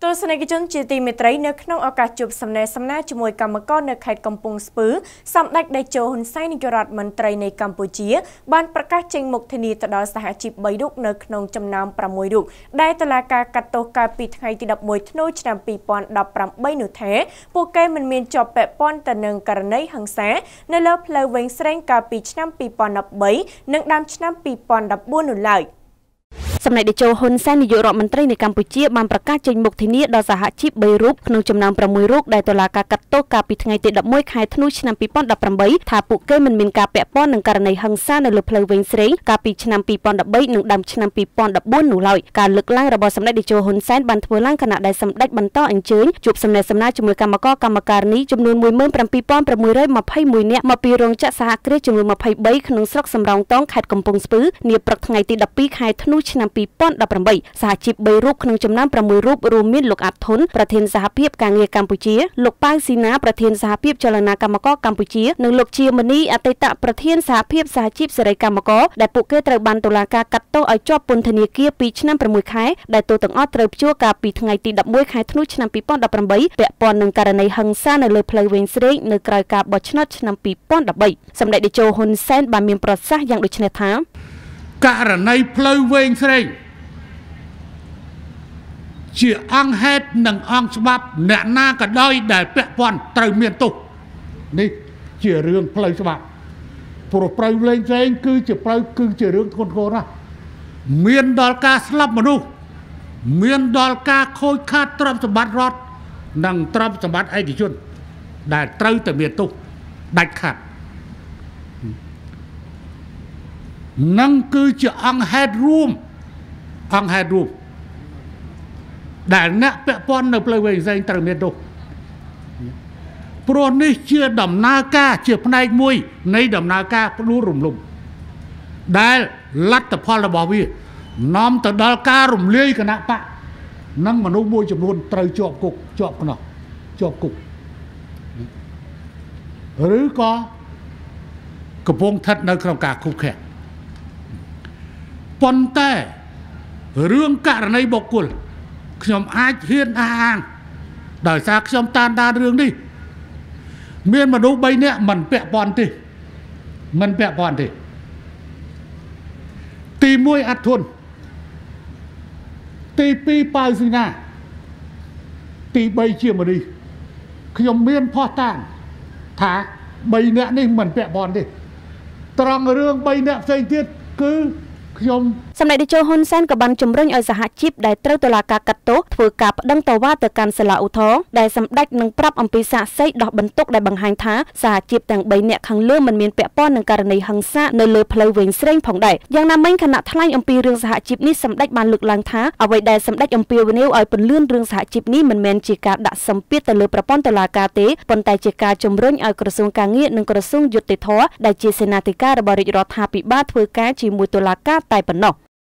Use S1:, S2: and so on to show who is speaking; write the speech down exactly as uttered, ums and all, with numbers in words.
S1: ទស្សនិកជនជាទីមេត្រីនៅក្នុងឱកាសជួបសំណេរសំណាលជាមួយកម្មករនៅខេត្តកំពង់ស្ពឺសម្ដេចតេជោហ៊ុនសែននាយករដ្ឋមន្ត្រីនៃកម្ពុជាបានប្រកាសចេញមុខធានាទៅដល់សហជីពបីរូបនៅក្នុងចំណោមប្រាំមួយរូបដែលតុលាការកាត់ទោសកាលពីថ្ងៃទីដប់មួយធ្នូឆ្នាំពីរពាន់ដប់ប្រាំបីនោះថាពួកគេមិនមានជាប់ពាក់ព័ន្ធទៅនឹងករណីហិង្សានៅលើផ្លូវវែងស្រេងកាលពីឆ្នាំពីរពាន់ដប់បីនិងដើមឆ្នាំពីរពាន់ដប់បួននោះឡើយសម្ដេចតេជោហ៊ុនសែននាយករដ្ឋមន្ត្រីនៃកម្ពុជាបានប្រកាសចេញមុខធានាដល់សហជីពបីរូបក្នុងចំណោមប្រាំមួយរូបដែលតុលាការកាត់ទោសកាលពីថ្ងៃទីដប់មួយខែធ្នូឆ្នាំពីរពាន់ដប់ប្រាំបីថាពួកគេមិនមានការពាក់ព័ន្ធនឹងករណីហិង្សានៅលើផ្លូវវែងស្រេងកាលពីឆ្នាំពីរពាន់ដប់បីនិងដើមឆ្នាំពីរពាន់ដប់បួននោះឡើយការលើកឡើងរបស់សម្ដេចតេជោហ៊ុនសែនបានធ្វើឡើងខណៈដែលសម្ដេចបន្តអញ្ជើញជួបសំណេរសំណាលជាមួយកម្មករកម្មការិនីចំនួនមួយម៉ឺនប្រាំពីរពាន់ប្រាំមួយរយម្ភៃមួយនាក់មកពីរោងចក្រសហគ្រាសចំនួនម្ភៃបីក្នុងស្រុកសំរោងទងខេត្តកំពង់ស្ពឺនាព្រឹកថ្ងៃទីដប់ពីរខែធ្នូឆ្នាំពីរពាន់ដប់ប្រាំបីសហជីពបីរូបក្នុងចំណោមប្រាំមួយរូបរួមមានលោកអាត់ធុនប្រធានសហភាពការងារកម្ពុជាលោកប៉ៅស៊ីណាប្រធានសហភាពចលនាកម្មករកម្ពុជានិងលោកជាមនីអតីតប្រធានសហភាពសហជីពសេរីកម្មករដែលពួកគេត្រូវបានតុលាការកាត់ទោសឲ្យជាប់ពន្ធនាគារពីរឆ្នាំប្រាំមួយខែដែលទោសទាំងអស់ត្រូវព្យួរកាលពីថ្ងៃទីដប់មួយខែធ្នូឆ្នាំពីរពាន់ដប់ប្រាំបីពាក់ព័ន្ធនឹងករណីហិង្សានៅលើផ្លូវវែងស្រេងនៅក្រៅការបោះឆ្នោតឆ្នាំពីរពាន់ដប់បីសម្ដេចតេជោហ៊ុនសែនបានមានប្រសាសន៍យ៉ាងដូចនេះថា
S2: ករណីផ្លូវវែងស្រេងជាអង្គហេតុនិងអង្គច្បាប់អ្នកណាក៏ដោយដែលពាក់ព័ន្ធត្រូវមានទោសនេះជារឿងផ្លូវច្បាប់ព្រោះផ្លូវវែងស្រេងគឺជាផ្លូវគឺជារឿងធ្ងន់ធ្ងរណាស់មានដល់ការស្លាប់មនុស្សមានដល់ការខូចខាតទ្រព្យសម្បត្តិរដ្ឋនិងទ្រព្យសម្បត្តិឯកជនដែលត្រូវតែមានទោសដាច់ខាតនឹងគឺជាអង្គហេតុរួមអង្គហេតុរួមដែលអ្នកពាក់ព័ន្ធនៅផ្លូវវែងស្រេងត្រូវមានទោសព្រោះនេះជាដំណើរការជាផ្នែកមួយនៃដំណើរការផ្ដួលរំលំដែលលទ្ធផលរបស់វានាំទៅដល់ការរំលាយគណៈបកនិងមនុស្សមួយចំនួនត្រូវជាប់គុកជាប់ខ្នោះជាប់គុកឬក៏កំពុងស្ថិតនៅក្នុងការឃុំឃាំងប៉ុន្តែរឿងករណីបុគ្គលខ្ញុំអាចហ៊ានអះអាងដោយសារខ្ញុំតាមដានរឿងនេះមានមនុស្សបីនាក់មិនពាក់ព័ន្ធទេមិនពាក់ព័ន្ធទេទីមួយអាត់ធុនទីពីរប៉ៅស៊ីណាទីបីជាមនីខ្ញុំមានផុសតាងថាបីនាក់នេះមិនពាក់ព័ន្ធទេត្រង់រឿងបីនាក់ផ្សេងទៀតគឺខ្ញុំ
S1: សម្ដេចតេជោហ៊ុនសែនក៏បានជំរុញឲ្យសហជីពដែលត្រូវតុលាការកាត់ទោសធ្វើការប្តឹងតវ៉ាទៅកាន់សាលាឧទ្ធរណ៍ដែលសម្ដេចនឹងប្រាប់អំពីសាកសីដោះបន្ទុកដែលបង្ហាញថាសហជីពទាំងបីនាក់ខាងលើមិនមានពាក់ព័ន្ធនឹងករណីហិង្សានៅលើផ្លូវវែងស្រេងផងដែរយ៉ាងណាមិញគណៈថ្លែងអំពីរឿងសហជីពនេះសម្ដេចបានលើកឡើងថាអ្វីដែលសម្ដេចអំពាវនាវឲ្យពន្លឿនរឿងសហជីពនេះមិនមែនជាការដាក់សម្ពាធទៅលើប្រព័ន្ធតុលាការទេប៉ុន្តែជាការជំរុញឲ្យក្រសួងការងារនិងក្រសួងយុតិធធម៌ដែលជាសេនាធិការរបស់រាជរដ្ឋាភិបាលធ្វើការជាមួយតុលាការតែប៉ុណ្ណោះ